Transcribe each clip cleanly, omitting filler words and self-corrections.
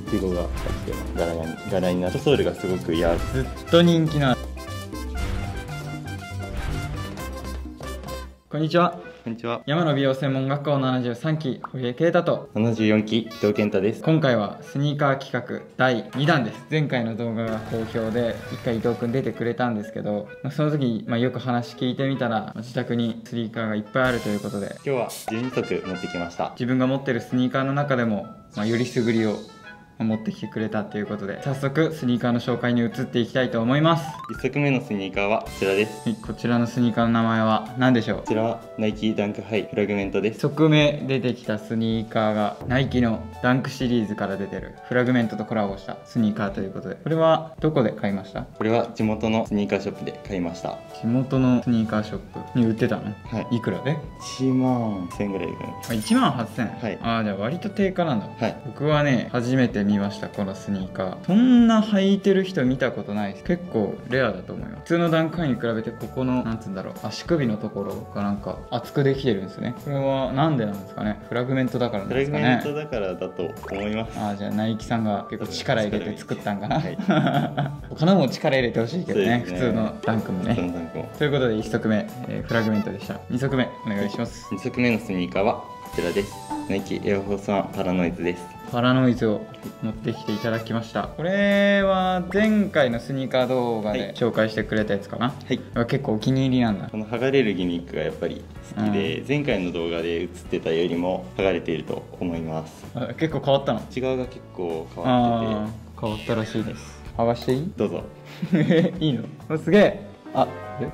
いちごが入ってます。柄になってソールがすごく柔らかい。 ずっと人気な。こんにちは。 こんにちは。 山の美容専門学校73期堀江啓太と 74期伊藤健太です。 今回はスニーカー企画第2弾です。前回の動画が好評で1回伊藤くん出てくれたんですけど、その時、よく話聞いてみたら自宅にスニーカーがいっぱいあるということで、 今日は12足持ってきました。 自分が持ってるスニーカーの中でも、よりすぐりを持ってきてくれたということで、早速スニーカーの紹介に移っていきたいと思います。 1足目のスニーカーはこちらです。 はい、こちらのスニーカーの名前は何でしょう？ こちらはナイキダンクハイフラグメントです。 側面出てきたスニーカーがナイキのダンクシリーズから出てるフラグメントとコラボしたスニーカーということで、これはどこで買いました？ これは地元のスニーカーショップで買いました。 地元のスニーカーショップに売ってたの？ はい。 いくらで 1万1000円ぐらいかな。 1万8000円。 はい。 ああ、じゃあ割と低価なんだ。 はい。 僕はね、初めて見ました、このスニーカー。そんな履いてる人見たことないです。結構レアだと思います。普通のダンクハイに比べて、ここのなんつうんだろう、足首のところがなんか厚くできてるんですね。これはなんでなんですかね？フラグメントだからなんフですかね？ ラグメントだからだと思います。 ああ、じゃあナイキさんが結構力入れて作ったんかな。 はい。 他のも力入れてほしいけどね、普通のダンクも普通ね。 のダンクも。 ということで1足目、フラグメントでした。2足目お願いします。 2足目のスニーカーはこちらです。ナイキエアフォースワンパラノイズです。 パラノイズを持ってきていただきました。これは前回のスニーカー動画で紹介してくれたやつかな。 はい。 結構お気に入りなんだ。 この剥がれるギミックがやっぱり好きで、前回の動画で映ってたよりも剥がれていると思います。 結構変わったの？ 内側が結構変わってて。 変わったらしいです。剥がしていい？ どうぞ。 いいの？すげえ。あ、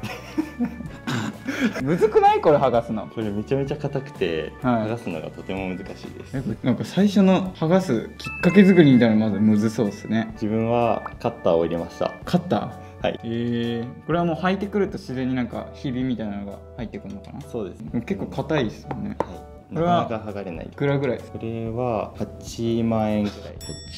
むずくない？これ剥がすの。 これめちゃめちゃ硬くて、剥がすのがとても難しいです。 なんか最初の剥がすきっかけ作りみたいなのまずむずそうですね。 自分はカッターを入れました。 カッター？ はい。 これはもう履いてくると自然になんかひびみたいなのが入ってくるのかな。 そうですね。 結構硬いですよね。 はい。なかなか剥がれない。いくらぐらいですか？ これは8万円ぐらい。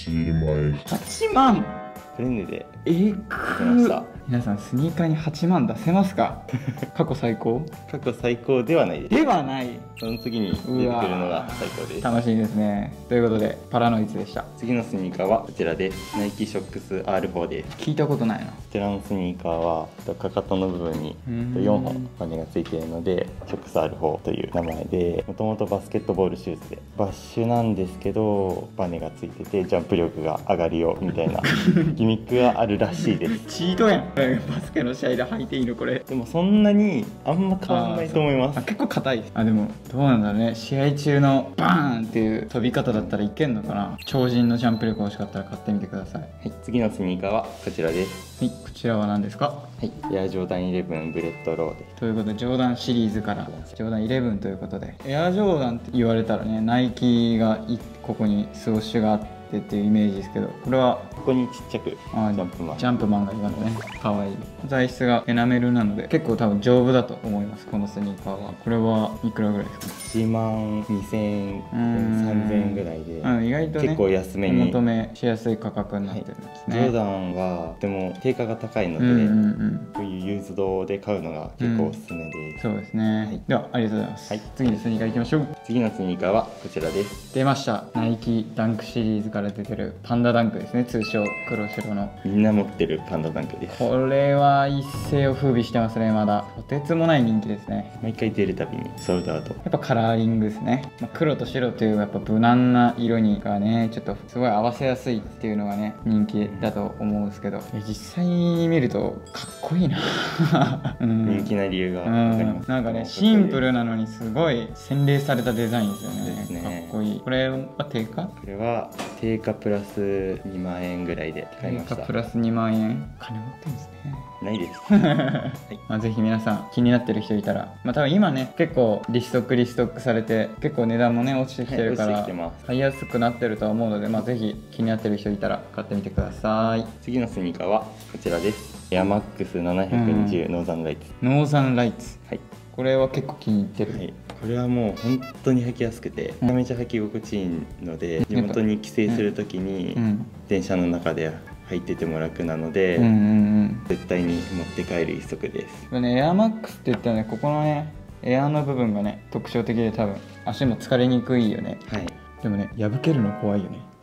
8万。 プレネでくました。 皆さんスニーカーに8万出せますか？過去最高？ 過去最高ではないです。 ではない。 その次に出てくるのが最高です。 楽しいですね。ということでパラノイズでした。 次のスニーカーはこちらです。ナイキショックス R4 です。 聞いたことないな。こちらのスニーカーはかかとの部分に4本バネがついているのでショックス R4 という名前で、もともとバスケットボールシューズでバッシュなんですけどバネがついててジャンプ力が上がるよみたいなギミックがあるらしいです。 チートやん。バスケの試合で履いていいのこれ？ でもそんなにあんま変わらないと思います。 結構硬い。でもどうなんだろうね。試合中のバーンっていう飛び方だったらいけんのかな。超人のジャンプ力欲しかったら買ってみてください。はい、 次のスニーカーはこちらです。 はい、こちらは何ですか？ はい、エアジョーダン11ブレッドローです。 ということでジョーダンシリーズからジョーダン11ということで、エアジョーダンって言われたらね、ナイキがここにスウォッシュがあってっていうイメージですけど、これはここにちっちゃくジャンプマンがいますね。かわいい。材質がエナメルなので結構多分丈夫だと思います、このスニーカーは。これはいくらぐらいですか ？1万2000円3000円ぐらいで、 意外とね結構安めにお求めしやすい価格になってるんですね。 ジョーダンはとても定価が高いので、こういうユーズドで買うのが結構おすすめです。 そうですね。ではありがとうございます。次のスニーカーいきましょう。 次のスニーカーはこちらです。 出ました。ナイキダンクシリーズから出てるパンダダンクですね。通称黒白の。 みんな持ってるパンダダンクです。 これは一世を風靡してますね。まだとてつもない人気ですね。 毎回出るたびにソールドアウト。 やっぱカラーリングですね。黒と白というやっぱ無難な色にがね、ちょっとすごい合わせやすいっていうのがね、人気だと思うんですけど、実際に見るとかっこいいな。 人気な理由が分かります。 なんかね、シンプルなのにすごい洗練されたデザインですよね。かっこいい。これは定価？これは定価プラス2万円ぐらいで買いました。 定価プラス2万円。金持ってるんですね。 ないです。 ぜひ皆さん気になってる人いたら、多分今ね結構リストックされて結構値段もね落ちてきてるから買いやすくなってるとは思うので、ぜひ気になってる人いたら買ってみてください。 次のスニーカーはこちらです。エアマックス720ノーザンライツ。 ノーザンライツ。 はい。 これは結構気に入ってる。はい。 これはもう本当に履きやすくてめちゃめちゃ履き心地いいので、地元に帰省するときに電車の中で履いてても楽なので、絶対に持って帰る一足です。 エアマックスって言ったらね、ここのねエアの部分がね特徴的で多分足も疲れにくいよね。はい。でもね破けるの怖いよね。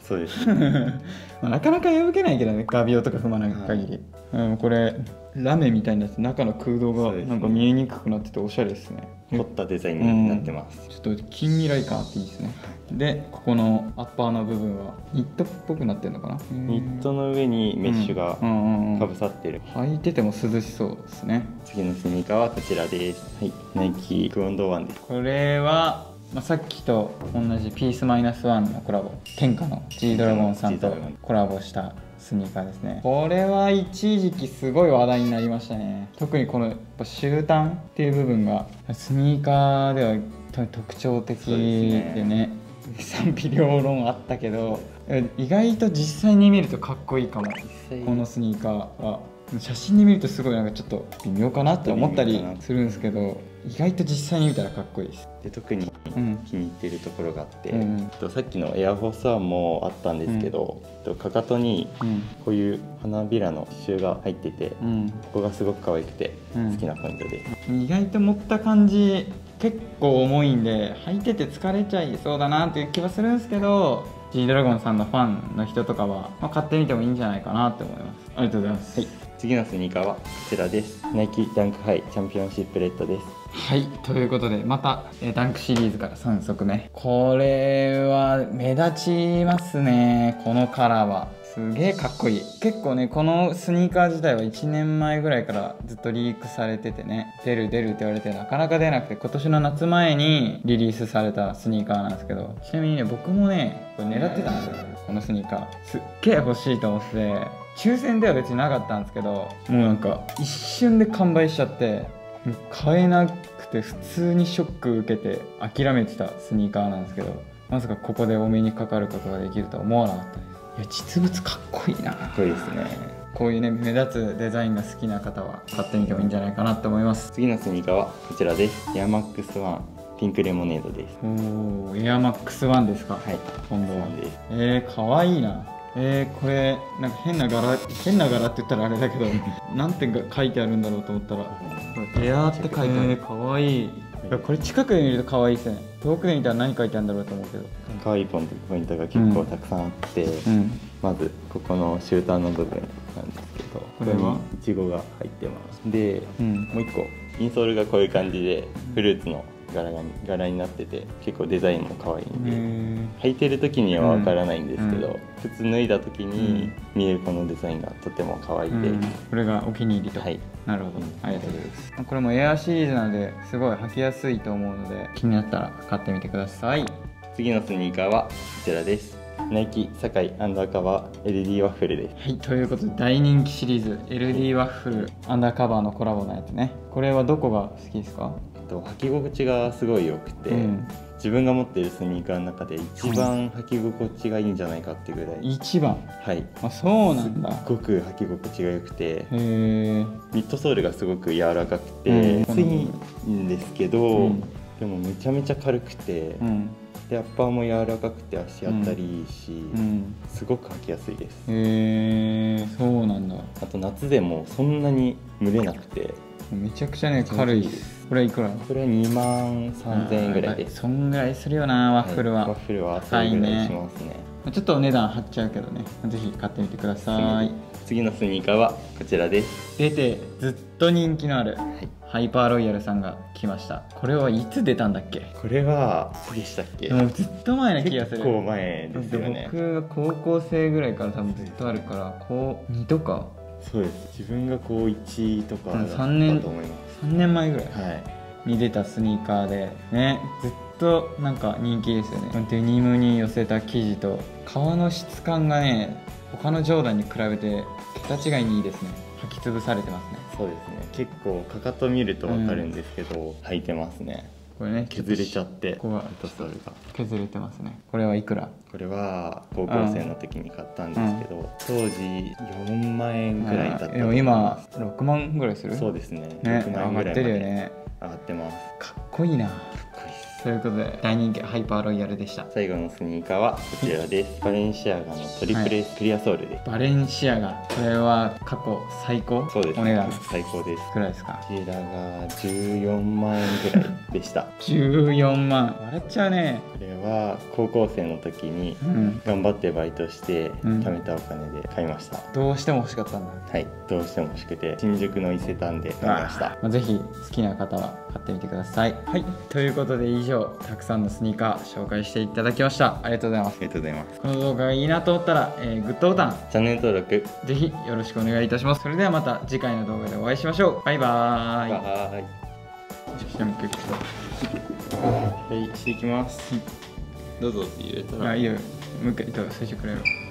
そうですねまあなかなか破けないけどね、画鋲とか踏まない限り、これラメみたいになって中の空洞がなんか見えにくくなってておしゃれですね。 凝ったデザインになってます、 ちょっと近未来感あっていいですね。でここのアッパーの部分はニットっぽくなってるのかな。 ニットの上にメッシュがかぶさってる、 履いてても涼しそうですね。 次のスニーカーはこちらです。はい、ナイキクオンドワンです。 これは、さっきと同じピースマイナスワンのコラボ、天下の G ドラゴンさんとコラボしたスニーカーですね。これは一時期すごい話題になりましたね。特にこのやっぱ終端っていう部分がスニーカーでは特徴的でね、賛否両論あったけど、意外と実際に見るとかっこいいかも。このスニーカーは写真で見るとすごいなんかちょっと微妙かなって思ったりするんですけど、意外と実際に見たらかっこいいです。 で特に気に入っているところがあって、さっきのエアフォースワンもあったんですけど、かかとにこういう花びらの刺繍が入ってて、ここがすごく可愛くて好きなポイントです。 意外と持った感じ結構重いんで履いてて疲れちゃいそうだなっていう気はするんですけど、 G ドラゴンさんのファンの人とかは、買ってみてもいいんじゃないかなって思います。ありがとうございます。 次のスニーカーはこちらです。ナイキダンクハイチャンピオンシップレッドです。 はい、ということでまたダンクシリーズから3足目。これは目立ちますね。このカラーはすげえかっこいい。結構ね、このスニーカー自体は1年前ぐらいからずっとリークされててね、出るって言われてなかなか出なくて、今年の夏前にリリースされたスニーカーなんですけど、ちなみにね、僕もねこれ狙ってたんですよ。このスニーカーすっげえ欲しいと思ってて、抽選では別になかったんですけど、もうなんか一瞬で完売しちゃって、買えなくて普通にショック受けて諦めてたスニーカーなんですけど、まさかここでお目にかかることができるとは思わなかったです。いや、実物かっこいいな。 かっこいいですね。 こういうね、目立つデザインが好きな方は買ってみてもいいんじゃないかなと思います。 次のスニーカーはこちらです。エアマックスワンピンクレモネードです。 おー、エアマックスワンですか。はい、今度はかわいいな。これなんか変な柄って言ったらあれだけどなんて書いてあるんだろうと思ったら、エアーって書いてある。かわいい。これ近くで見るとかわいいですね。遠くで見たら何書いてあるんだろうと思うけど、 かわいいポイントが結構たくさんあって、まずここのシューターの部分なんですけど、これにイチゴが入ってます。で、もう一個インソールがこういう感じでフルーツの柄になってて、結構デザインも可愛いんで、履いてる時にはわからないんですけど、靴脱いだ時に見えるこのデザインがとても可愛いで、 これがお気に入りと。はい、なるほど、ありがとうございます。これもエアシリーズなのですごい履きやすいと思うので、気になったら買ってみてください。 次のスニーカーはこちらです。ナイキ堺アンダーカバー LD ワッフルです。 はい、ということで大人気シリーズ LD ワッフルアンダーカバーのコラボのやつね。これはどこが好きですか？ 履き心地がすごい良くて、自分が持っているスニーカーの中で一番履き心地がいいんじゃないかっていうぐらい。一番？はい。 そうなんだ。 すごく履き心地が良くて、ミッドソールがすごく柔らかくて薄いんですけど、でもめちゃめちゃ軽くて、でアッパーも柔らかくて足当たりいいし、すごく履きやすいです。 そうなんだ。 あと夏でもそんなに蒸れなくてめちゃくちゃね軽いです。これいくら？ これは2万3000円ぐらいです。 そんぐらいするよな、ワッフルは。 ワッフルはそういうぐらいしますね。 ちょっとお値段張っちゃうけどね、ぜひ買ってみてください。 次のスニーカーはこちらです。 出てずっと人気のある、ハイパーロイヤルさんが来ました。これはいつ出たんだっけ？ これはいつでしたっけ？ もうずっと前な気がする。 結構前ですよね。 僕が高校生ぐらいから多分ずっとあるから、高2とか。 そうです。自分が高1とかだったと思います。 3年前ぐらいに出たスニーカーでね、ずっとなんか人気ですよね。デニムに寄せた生地と革の質感がね、他のジョーダンに比べて桁違いにいいですね。履き潰されてますね。 そうですね。結構かかと見ると分かるんですけど、履いてますね。これね、削れちゃって、ここが削れてますね。これはいくら？ これは高校生の時に買ったんですけど、当時4万円ぐらいだったと思います。 でも今6万ぐらいする？ そうですね。 ね、 6万円ぐらいまで上がってるよね。 上がってます。 かっこいいな。かっこいいです。 ということで大人気ハイパーロイヤルでした。 最後のスニーカーはこちらです。バレンシアガのトリプル S クリアソールです。 バレンシアガ、これは過去最高。 そうです。 お値段最高です。 くらいですか？ こちらが14万円ぐらいでした。 14万、笑っちゃうね。 これは高校生の時に頑張ってバイトして貯めたお金で買いました。 どうしても欲しかったんだ。 はい、どうしても欲しくて新宿の伊勢丹で買いました。 ぜひ好きな方は買ってみてください。はい、ということで以上たくさんのスニーカー紹介していただきました。ありがとうございます。 ありがとうございます。 この動画がいいなと思ったら、グッドボタン、 チャンネル登録ぜひよろしくお願いいたします。それではまた次回の動画でお会いしましょう。バイバーイ。 はい、していきます。どうぞって入れたら。 いいよ。もう一回、最初からやろう。